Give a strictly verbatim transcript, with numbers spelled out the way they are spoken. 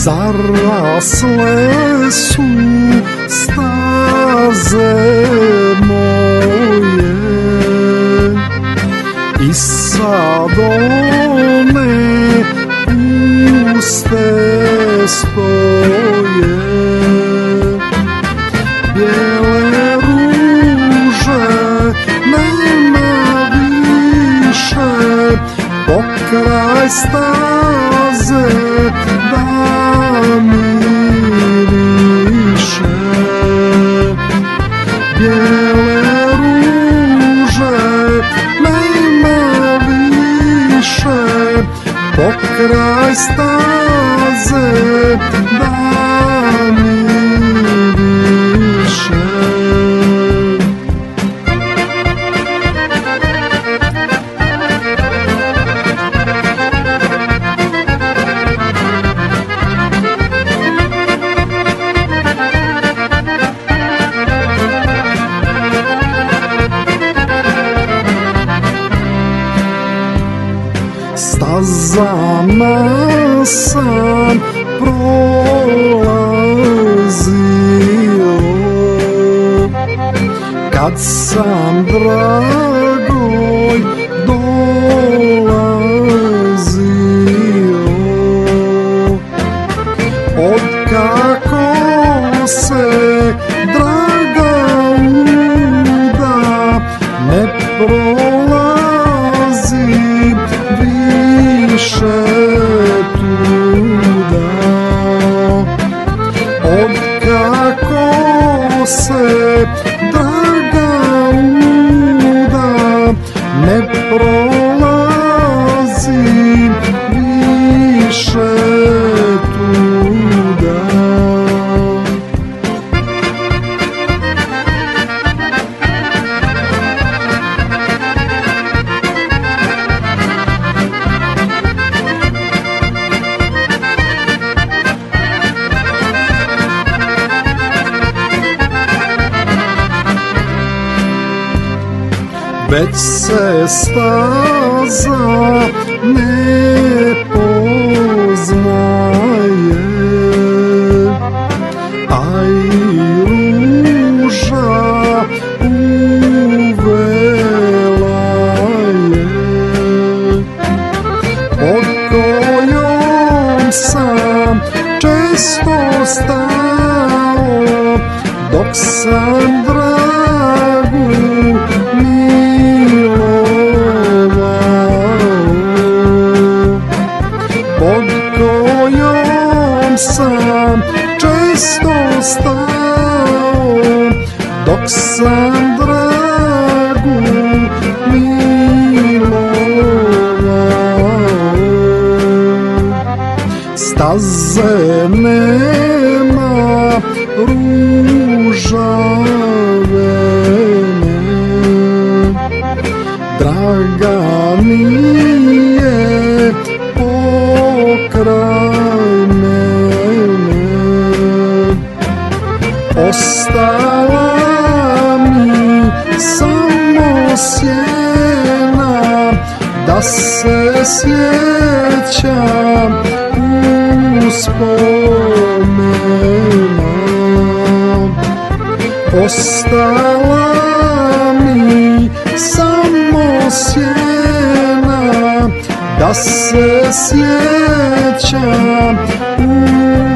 Zarasle su staze moje i sad one puste stoje. Bijele ruže nema više, pokraj staze da miriše. Bijele ruže nema više, pokraj staze da miriše. Stazama sam prolazio kad sam dragoj dolazio. Otkako se draga uda ne prolazi više tuda. Otkako se draga uda ne prolazi više tuda. Već se staza ne poznaje, a i ruža uvela je. Pod kojom sam često stao dok sam dragu pod kojom sam često stao dok sam dragu milovao. Staze nema ružave, draga mi je pokraj mene. Ostala mi samo sjena da se sjećam uspomena. Ostala mi samo sjena da se sjećam